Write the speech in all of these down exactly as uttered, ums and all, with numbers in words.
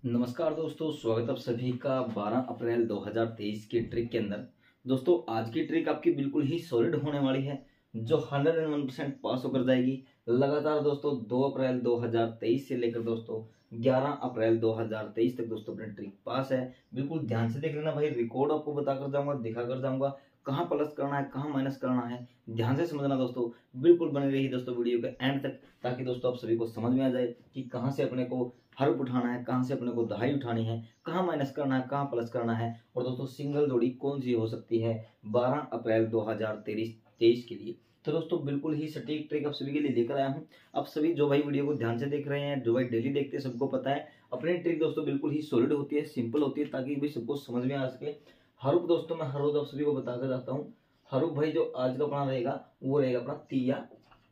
नमस्कार दोस्तों, स्वागत आप सभी का बारह अप्रैल दो हज़ार तेईस की ट्रिक के अंदर। दोस्तों आज की ट्रिक आपकी बिल्कुल ही सॉलिड होने वाली है, जो hundred and one percent pass होकर जाएगी। लगातार दोस्तों दो अप्रैल दो हज़ार तेईस से लेकर दोस्तों ग्यारह अप्रैल दो हज़ार तेईस तक दोस्तों अपनी ट्रिक पास है। बिल्कुल ध्यान से देख लेना भाई, रिकॉर्ड आपको बताकर जाऊंगा, दिखाकर जाऊंगा कहाँ प्लस करना है, कहाँ माइनस करना है। ध्यान से समझना दोस्तों, बिल्कुल बने रही दोस्तों वीडियो के एंड तक, ताकि दोस्तों आप सभी को समझ में आ जाए कि कहाँ से अपने को हर्फ उठाना है, कहाँ से अपने को दहाई उठानी है, कहाँ माइनस करना है, कहाँ प्लस करना है, और दोस्तों सिंगल जोड़ी कौन सी हो सकती है बारह अप्रैल दो हज़ार तेईस के लिए। तो दोस्तों बिल्कुल ही सटीक ट्रिक आप सभी के लिए लेकर आया हूँ। आप सभी जो भाई वीडियो को ध्यान से देख रहे हैं, जो भाई डेली देखते हैं, सबको पता है अपनी ट्रिक दोस्तों बिल्कुल ही सॉलिड होती है, सिंपल होती है, ताकि भाई सबको समझ में आ सके। हरूफ दोस्तों मैं हर रोज आप सभी को बताकर जाता हूँ। हरूफ भाई जो आज का अपना रहेगा वो रहेगा अपना तिया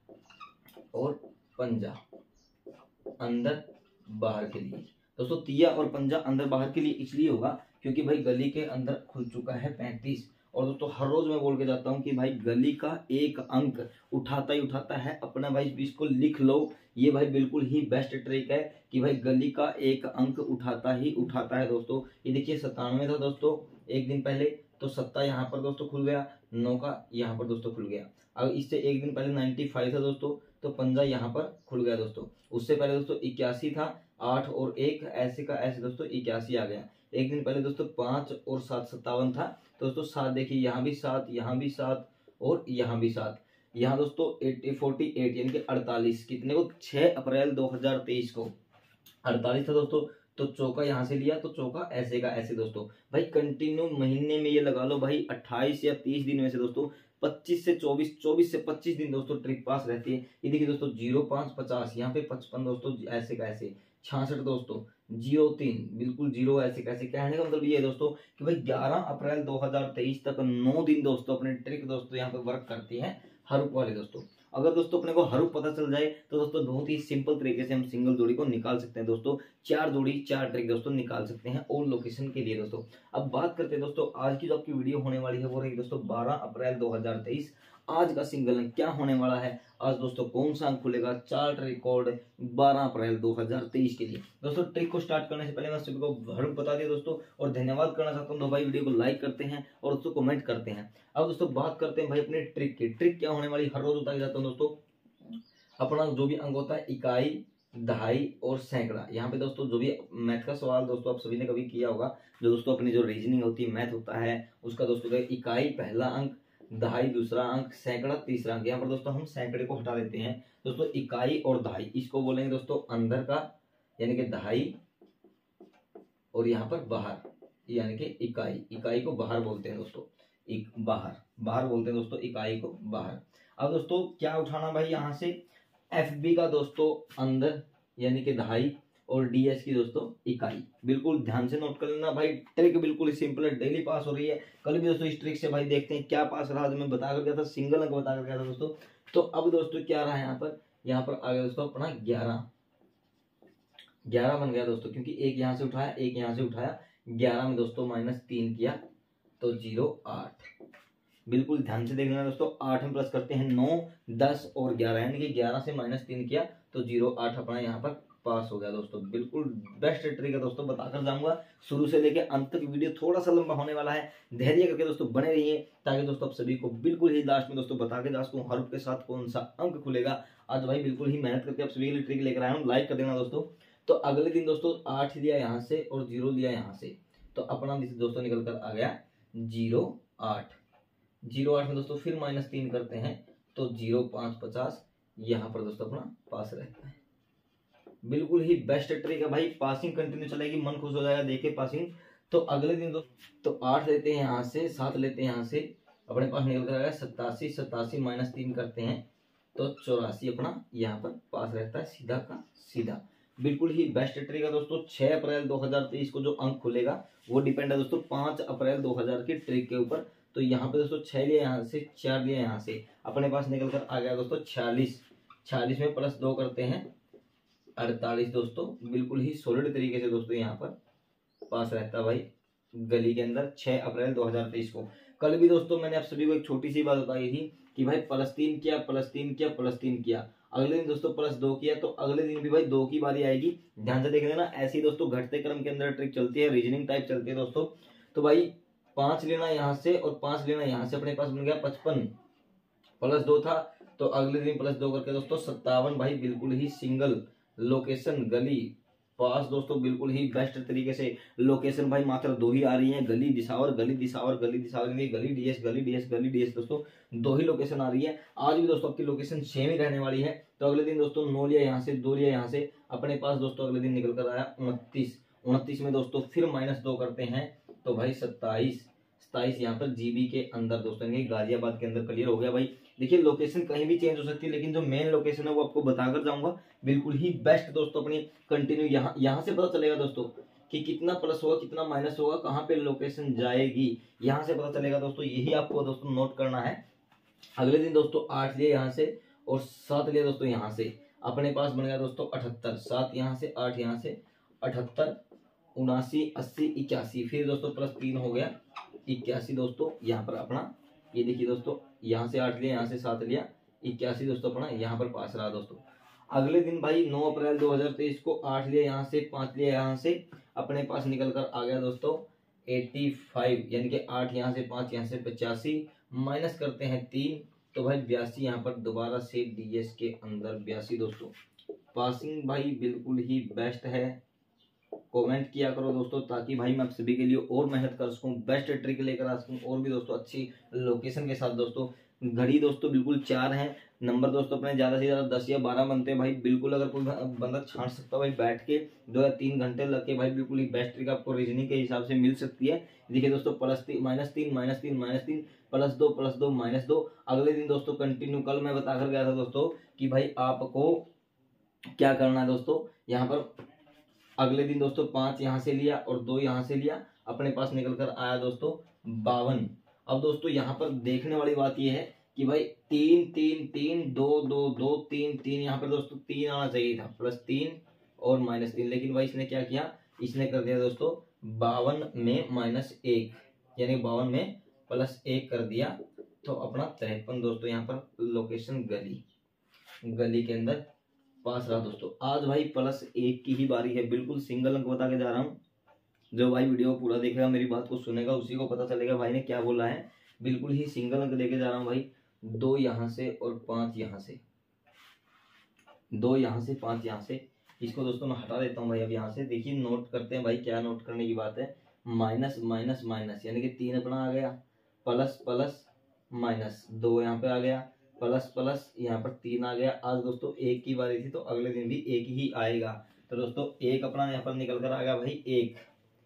और पंजा अंदर बाहर के लिए। दोस्तों तिया और पंजा अंदर बाहर के लिए इसलिए होगा क्योंकि भाई गली के अंदर खुल चुका है पैंतीस। और दोस्तों हर रोज मैं बोल के जाता हूँ कि भाई गली का एक अंक उठाता ही उठाता है अपना। भाई इसको लिख लो, ये भाई बिल्कुल ही बेस्ट ट्रिक है कि भाई गली का एक अंक उठाता ही उठाता है। दोस्तों ये देखिए सत्तानवे था दोस्तों एक दिन पहले, तो सत्ता यहाँ पर दोस्तों खुल गया, नौ का यहाँ पर दोस्तों खुल गया। अब इससे एक दिन पहले नाइन्टी फाइव था दोस्तों, तो पंजा यहाँ पर खुल गया दोस्तों। उससे पहले दोस्तों इक्यासी था, आठ और एक ऐसे का ऐसे दोस्तों इक्यासी आ गया। एक दिन पहले दोस्तों पांच और सात सत्तावन था, तो दोस्तों सात देखिए यहाँ भी सात, यहाँ भी सात और यहाँ भी सात। यहाँ दोस्तों एटी फोर्टी एट यानी कि अड़तालीस कितने को छह अप्रैल दो हज़ार तेईस को अड़तालीस था दोस्तों। तो चौका यहाँ से लिया, तो चौका ऐसे का ऐसे दोस्तों। भाई कंटिन्यू महीने में ये लगा लो भाई अट्ठाईस या तीस दिन में से दोस्तों पच्चीस से चौबीस, चौबीस से पच्चीस दिन दोस्तों ट्रिक पास रहती है। ये देखिए दोस्तों जीरो पांच पचास, यहाँ पे पचपन दोस्तों ऐसे का ऐसे, छियासठ दोस्तों जीरो तीन बिल्कुल जीरो ऐसे कैसे। कहने का मतलब ये है दोस्तों कि भाई ग्यारह अप्रैल दो हज़ार तेईस तक नौ दिन दोस्तों अपने ट्रिक दोस्तों यहाँ पे वर्क करती है हरूफ वाले दोस्तों। अगर दोस्तों अपने को हरूफ पता चल जाए तो दोस्तों बहुत ही सिंपल तरीके से हम सिंगल जोड़ी को निकाल सकते हैं दोस्तों। चार जोड़ी चार ट्रिक दोस्तों निकाल सकते हैं और लोकेशन के लिए दोस्तों। अब बात करते हैं दोस्तों आज की जो आपकी वीडियो होने वाली है वो रही दोस्तों बारह अप्रैल दो हज़ार तेईस। आज का सिंगल अंक क्या होने वाला है, आज दोस्तों कौन सा अंक खुलेगा, चार्ट रिकॉर्ड बारह अप्रैल दो हज़ार तेईस के लिए। दोस्तों ट्रिक को स्टार्ट करने से पहले मैं सभी को हरूफ बता दिया दोस्तों, और धन्यवाद करना चाहता हूँ तो भाई वीडियो को लाइक करते हैं और दोस्तों कमेंट करते हैं। अब दोस्तों बात करते हैं भाई अपने ट्रिक की। ट्रिक क्या होने वाली हर रोज बताया जाता हूँ दोस्तों। अपना जो भी अंक होता है इकाई, दहाई और सैकड़ा। यहाँ पे दोस्तों जो भी मैथ का सवाल दोस्तों आप सभी ने कभी किया होगा, जो दोस्तों अपनी जो रीजनिंग होती है मैथ होता है उसका दोस्तों इकाई पहला अंक, दहाई दूसरा अंक, सैकड़ा तीसरा अंक। यहाँ पर दोस्तों हम सैकड़े को हटा देते हैं दोस्तों। इकाई और दहाई इसको बोलेंगे दोस्तों अंदर का यानी कि दहाई, और यहाँ पर बाहर यानी कि इकाई। इकाई को बाहर बोलते हैं दोस्तों, एक बाहर बाहर बोलते हैं दोस्तों इकाई को बाहर। अब दोस्तों क्या उठाना भाई, यहाँ से एफ बी का दोस्तों अंदर यानी कि दहाई, और डी एस की दोस्तों इकाई। बिल्कुल ध्यान से नोट कर लेना भाई, ट्रिक बिल्कुल सिंपल है, डेली पास हो रही है। कल भी दोस्तों इस ट्रिक से भाई देखते हैं क्या पास रहा। मैं बता कर गया था सिंगल अंक बता कर गया था दोस्तों। तो अब दोस्तों क्या रहा यहाँ पर, यहाँ पर आ गया दोस्तों अपना ग्यारह, ग्यारह बन गया दोस्तों, क्योंकि एक यहाँ से उठाया एक यहाँ से उठाया। ग्यारह में दोस्तों माइनस तीन किया तो जीरो आठ। बिल्कुल ध्यान से देख लेना दोस्तों, आठ में प्लस करते हैं नौ, दस और ग्यारह, यानी कि ग्यारह से माइनस तीन किया तो जीरो आठ अपना यहाँ पर पास हो गया दोस्तों। बिल्कुल बेस्ट ट्रिक है दोस्तों, बताकर जाऊंगा शुरू से लेके अंत तक। वीडियो थोड़ा सा लंबा होने वाला है, धैर्य करके दोस्तों बने रहिए, ताकि दोस्तों आप सभी को बिल्कुल ही लास्ट में दोस्तों बता के जा सकूं हरूफ के साथ कौन सा अंक खुलेगा। आज भाई बिल्कुल ही मेहनत करके आप सभी के लिए ट्रिक लेकर आया हूँ, लाइक कर देना दोस्तों। तो अगले दिन दोस्तों आठ लिया यहाँ से और जीरो लिया यहाँ से, तो अपना दोस्तों निकल कर आ गया जीरो आठ। जीरो आठ में दोस्तों फिर माइनस तीन करते हैं तो जीरो पाँच पचास, यहाँ पर दोस्तों अपना पास रहता है। बिल्कुल ही बेस्ट ट्रिक है भाई, पासिंग कंटिन्यू चलेगी, मन खुश हो जाएगा देखे पासिंग। तो अगले दिन दोस्तों तो आठ लेते हैं यहाँ से, सात लेते हैं यहाँ से, अपने पास निकल कर आएगा सत्तासी। सत्तासी माइनस तीन करते हैं तो चौरासी, अपना यहाँ पर पास रहता है सीधा का सीधा। बिल्कुल ही बेस्ट ट्रिक है दोस्तों। छह अप्रैल दो हज़ार तेईस को जो अंक खुलेगा वो डिपेंड है दोस्तों पाँच अप्रैल दो हज़ार की ट्रिक के ऊपर। तो यहाँ पे दोस्तों छह लिया यहाँ से, चार लिया यहाँ से, अपने पास निकल कर आ गया दोस्तों छियालीस। छियालीस में प्लस दो करते हैं अड़तालीस दोस्तों। बिल्कुल ही सॉलिड तरीके से दोस्तों यहाँ पर पास रहता है भाई गली के अंदर छह अप्रैल दो हज़ार तेईस को। कल भी दोस्तों मैंने आप सभी को एक छोटी सी बात बताई थी कि भाई प्लस तीन किया प्लस तीन किया प्लस तीन किया। अगले दिन दोस्तों प्लस दो किया तो अगले दिन भी भाई दो की बारी आएगी। ध्यान से देख लेना, ऐसे ही दोस्तों घटते क्रम के अंदर ट्रिक चलती है, रीजनिंग टाइप चलती है दोस्तों। तो भाई पांच लेना यहाँ से और पांच लेना यहाँ से, अपने पास बन गया पचपन, प्लस दो था तो अगले दिन प्लस दो करके दोस्तों सत्तावन। भाई बिल्कुल ही सिंगल लोकेशन गली पास दोस्तों, बिल्कुल ही बेस्ट तरीके से लोकेशन भाई मात्र दो ही आ रही है, गली दिसावर गली दिसावर गली दिसावर गली डीएस गली डीएस गली डीएस दोस्तों, दो ही लोकेशन आ रही है। आज भी दोस्तों आपकी लोकेशन सेम ही रहने वाली है। तो अगले दिन दोस्तों नौ लिया यहाँ से, दो लिया यहाँ से, अपने पास दोस्तों अगले दिन निकल कर आया उनतीस। उनतीस में दोस्तों फिर माइनस दो करते हैं तो भाई सत्ताईस, सत्ताईस यहाँ पर जीबी के अंदर दोस्तों गाजियाबाद के अंदर क्लियर हो गया। भाई देखिए लोकेशन कहीं भी चेंज हो सकती है, लेकिन जो मेन लोकेशन है वो आपको बताकर जाऊंगा, बिल्कुल ही बेस्ट दोस्तों अपनी कंटिन्यू। यहाँ यहाँ से पता चलेगा दोस्तों कि कितना प्लस होगा कितना माइनस होगा, कहाँ पे लोकेशन जाएगी, यहाँ से पता चलेगा दोस्तों। यही आपको दोस्तों नोट करना है। अगले दिन दोस्तों आठ लिया यहाँ से और सात लिया दोस्तों यहाँ से, अपने पास बन गया दोस्तों अठहत्तर। सात यहाँ से आठ यहाँ से, अठहत्तर उनासी अस्सी इक्यासी, फिर दोस्तों प्लस तीन हो गया इक्यासी दोस्तों। यहाँ पर अपना ये देखिए दोस्तों, यहाँ से आठ लिया यहाँ से सात लिया, इक्यासी दोस्तों अपना यहाँ पर पास रहा दोस्तों। अगले दिन भाई नौ अप्रैल दो हजार तेईस को आठ लिया यहाँ से, पांच लिया यहाँ से, अपने पास निकल कर आ गया दोस्तों पचासी, यानी कि आठ यहाँ से पांच यहाँ से पचासी, माइनस करते हैं तीन तो भाई बयासी, यहाँ पर दोबारा से डीएस के अंदर बयासी दोस्तों। पासिंग भाई बिल्कुल ही बेस्ट है। कमेंट किया करो दोस्तों ताकि भाई मैं आप सभी के लिए और मेहनत कर सकूं, बेस्ट ट्रिक लेकर आ सकूं और भी दोस्तों अच्छी लोकेशन के साथ दोस्तों। घड़ी दोस्तों बिल्कुल चार हैं, नंबर दोस्तों अपने ज्यादा से ज्यादा दस या बारह बनते हैं भाई। बिल्कुल अगर कोई बंदा छांट सकता है भाई बैठ के दो या तीन घंटे लग के, भाई बिल्कुल ही बेस्ट ट्रिक आपको रीजनिंग के हिसाब से मिल सकती है। देखिए दोस्तों प्लस तीन माइनस तीन माइनस तीन माइनस तीन प्लस दो प्लस दो माइनस दो। अगले दिन दोस्तों कंटिन्यू, कल मैं बताकर गया था दोस्तों कि भाई आपको क्या करना है दोस्तों। यहाँ पर अगले दिन दोस्तों पांच यहाँ से लिया और दो यहाँ से लिया, अपने पास निकल कर आया दोस्तों बावन। अब दोस्तों यहाँ पर देखने वाली बात यह है कि भाई तीन तीन तीन दो दो दो तीन तीन, यहाँ पर दोस्तों तीन आना चाहिए था, प्लस तीन और माइनस तीन, लेकिन भाई इसने क्या किया, इसने कर दिया दोस्तों बावन में माइनस एक, यानी बावन में प्लस एक कर दिया तो अपना तिरपन दोस्तों यहाँ पर लोकेशन गली गली के अंदर पास रहा दोस्तों। आज भाई प्लस एक की ही बारी है, बिल्कुल सिंगल अंक बता के जा रहा हूँ। जो भाई वीडियो पूरा देखेगा मेरी बात को सुनेगा उसी को पता चलेगा भाई ने क्या बोला है। बिल्कुल ही सिंगल अंक लेके जा रहा हूँ भाई। दो यहाँ से और पांच यहाँ से, दो यहाँ से पांच यहाँ से, इसको दोस्तों मैं हटा देता हूँ भाई। अब यहाँ से देखिए नोट करते हैं भाई, क्या नोट करने की बात है। माइनस माइनस माइनस, यानी कि तीन अपना आ गया, प्लस प्लस माइनस दो यहाँ पे आ गया, प्लस प्लस यहाँ पर तीन आ गया। आज दोस्तों एक की बारी थी तो अगले दिन भी एक ही आएगा। तो दोस्तों एक अपना यहाँ पर निकल कर आ गया भाई एक,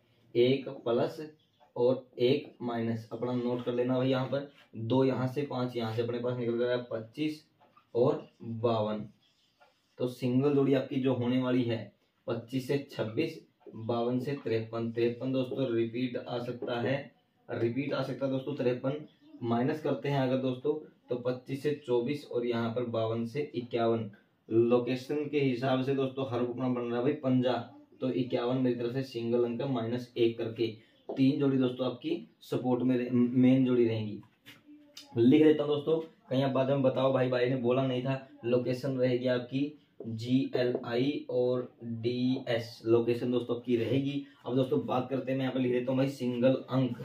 एक प्लस और एक माइनस, अपना नोट कर लेना भाई। यहाँ पर दो यहाँ से पांच यहाँ से, अपने पास निकल कर आया पच्चीस और बावन। तो सिंगल जोड़ी आपकी जो होने वाली है पच्चीस से छब्बीस, बावन से तिरपन। तिरपन दोस्तों रिपीट आ सकता है, रिपीट आ सकता है दोस्तों तिरपन। माइनस करते हैं अगर दोस्तों तो पच्चीस से चौबीस और यहाँ पर बावन से इक्यावन। लोकेशन के हिसाब से दोस्तों हर अपना बन रहा है भाई पंजा, तो इक्यावन मेरी तरफ से सिंगल अंक माइनस एक करके तीन जोड़ी दोस्तों आपकी सपोर्ट में मेन जोड़ी रहेंगी। लिख देता हूँ दोस्तों, कहीं आप बाद में बताओ भाई भाई ने बोला नहीं था। लोकेशन रहेगी आपकी जी एल आई और डी एस, लोकेशन दोस्तों आपकी रहेगी। अब दोस्तों बात करते हैं, मैं यहाँ पर लिख देता हूँ भाई सिंगल अंक,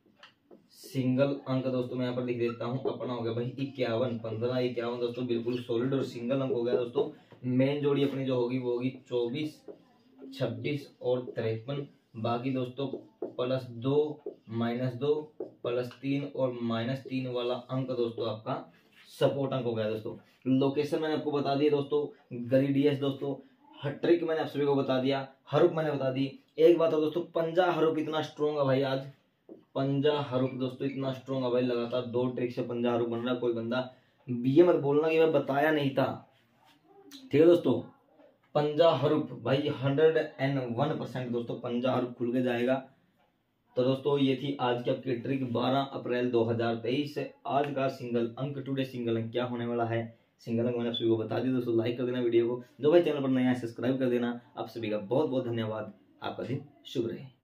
सिंगल अंक दोस्तों मैं यहाँ पर लिख देता हूँ अपना हो गया भाई इक्यावन। पंद्रह इक्यावन दोस्तों बिल्कुल सॉलिड और सिंगल अंक हो गया दोस्तों। मेन जोड़ी अपनी जो होगी वो होगी चौबीस, छब्बीस और तिरपन। बाकी दोस्तों प्लस दो माइनस दो प्लस तीन और माइनस तीन वाला अंक दोस्तों आपका सपोर्ट अंक हो गया दोस्तों। लोकेशन मैंने आपको बता दी दोस्तों, गली डीएस दोस्तों, ट्रिक मैंने आप सभी को बता दिया, हरूफ मैंने बता दी। एक बात हो दोस्तों, पंजा हरूफ इतना स्ट्रॉन्ग है भाई, आज पंजा हरूफ दोस्तों इतना स्ट्रॉन्ग है भाई, लगातार दो ट्रिक से पंजा हरूफ बन रहा। कोई बंदा ये मत बोलना कि मैं बताया नहीं था, ठीक है दोस्तों। पंजा हरूफ भाई हंड्रेड एंड वन परसेंट दोस्तों पंजा हरूफ खुल के जाएगा। तो दोस्तों ये थी आज की आपकी ट्रिक बारह अप्रैल दो हजार तेईस से। आज का सिंगल अंक, टुडे सिंगल अंक क्या होने वाला है, सिंगल अंक मैंने आप सभी को बता दी दोस्तों। लाइक कर देना वीडियो को, जो भाई चैनल पर नया है सब्सक्राइब कर देना। आप सभी का बहुत बहुत धन्यवाद। आपका दिन शुभ रहे।